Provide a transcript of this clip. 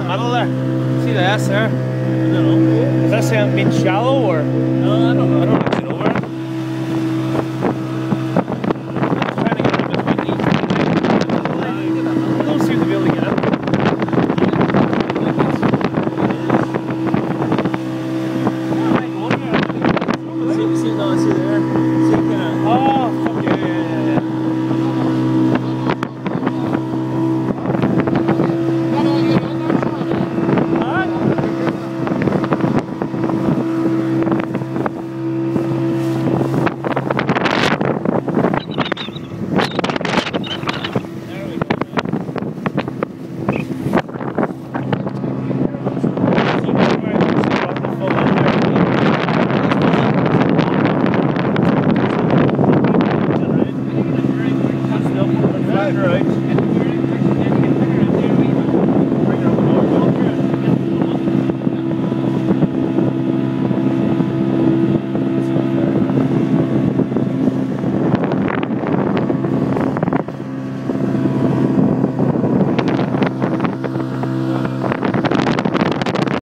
tunnel there. See the S there? I don't know. Does that sound mean shallow or? No, I don't know. I don't actually know where. I'm trying to get in between these. I don't seem to be able to get in. See there? See kinda, oh, fuck yeah. Right.